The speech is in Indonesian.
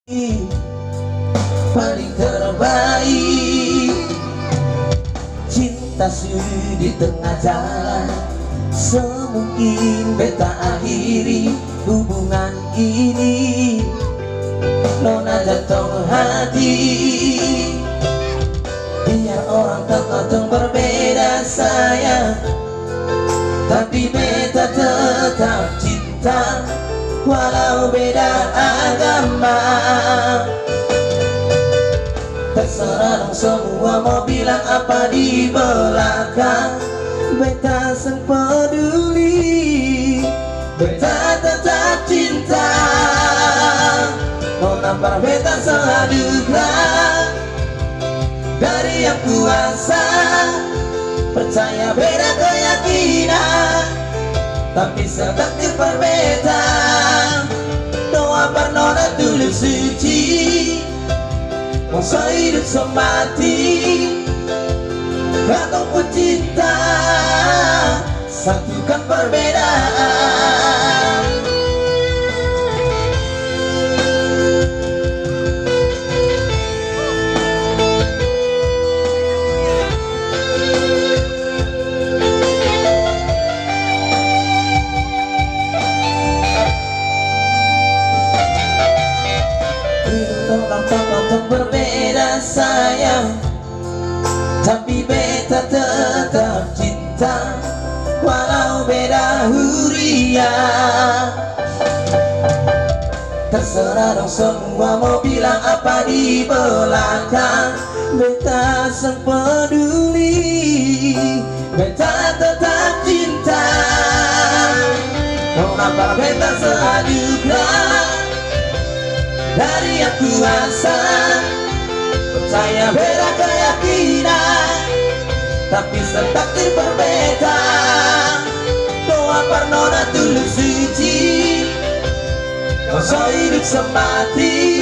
paling terbaik. Cinta di tengah jalan, semungkin beta akhiri hubungan ini. Nona jatuh hati, biar orang terkadang berbeda sayang, tapi beta tetap cinta walau beda agama. Terserah dong semua mau bilang apa di belakang, beta sang peduli, beta tetap cinta. Nona para beta sehadulah dari yang kuasa, percaya beda keyakinan, tapi setakdir berbeda. Doa per nona tulus suci, masa hidup semati, ataupun cinta, satukan perbedaan. Untuk berbeda sayang, tapi beta tetap cinta walau beda huria. Terserah dong semua mau bilang apa di belakang, beta sang peduli, beta tetap cinta. Mengapa beta seadulah dari yang kuasa, percaya beda keyakinan, tapi setakdir berbeda. Doa per nona tulus suci, masa hidup semati,